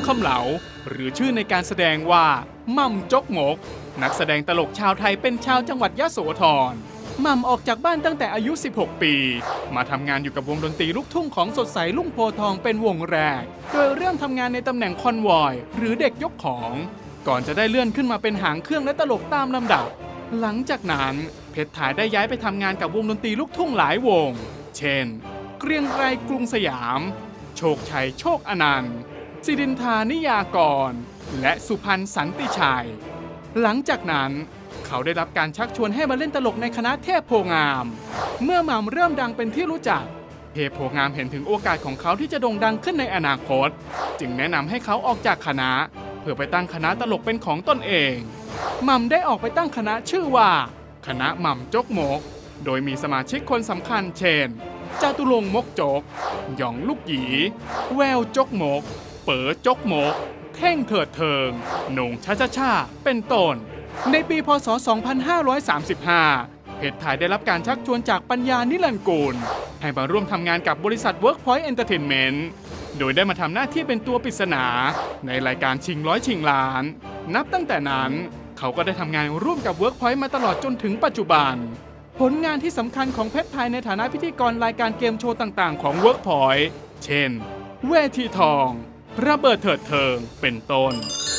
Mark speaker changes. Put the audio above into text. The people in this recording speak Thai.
Speaker 1: คำเหลาหรือชื่อในการแสดงว่ามัมจกมกนักแสดงตลกชาวไทยเป็นชาวจังหวัดยโสธรมัมออกจากบ้านตั้งแต่อายุ 16 ปีมาทำงานอยู่กับวงดนตรีลูกทุ่งของสดใสลุ่งโพทองเป็นวงแรกโดยเริ่มทำงานในตำแหน่งคอนวอยหรือเด็กยกของก่อนจะได้เลื่อนขึ้นมาเป็นหางเครื่องและตลกตามลำดับหลังจากนั้นเพชรถ่ายได้ย้ายไปทำงานกับวงดนตรีลูกทุ่งหลายวงเช่นเกรียงไกรกรุงสยามโชคชัยโชคอนันต์สิรินทานิยากรและสุพรรณสันติชัยหลังจากนั้นเขาได้รับการชักชวนให้มาเล่นตลกในคณะเทพโพงามเมื่อมัมเริ่มดังเป็นที่รู้จักเทพโพงามเห็นถึงโอกาสของเขาที่จะโด่งดังขึ้นในอนาคตจึงแนะนำให้เขาออกจากคณะเพื่อไปตั้งคณะตลกเป็นของตนเองมัมได้ออกไปตั้งคณะชื่อว่าคณะมัมจกมกโดยมีสมาชิกคนสำคัญเช่นจตุรงค์มกจกหยองลูกหยีแววจกมกเป๋อจกมกเท่งเถิดเทิงโหน่งชาชาเป็นต้นในปีพศ 2535 เพชรถ่ายได้รับการชักชวนจากปัญญานิรันดร์กูลให้มาร่วมทำงานกับบริษัท Workpoint Entertainment โดยได้มาทำหน้าที่เป็นตัวปริศนาในรายการชิงร้อยชิงล้านนับตั้งแต่นั้นเขาก็ได้ทำงานร่วมกับ Workpoint มาตลอดจนถึงปัจจุบันผลงานที่สำคัญของเพชรไทยในฐานะพิธีกรรายการเกมโชว์ต่างๆของ Workpoint เช่นเวทีทองระเบิดเถิดเทิงเป็นต้น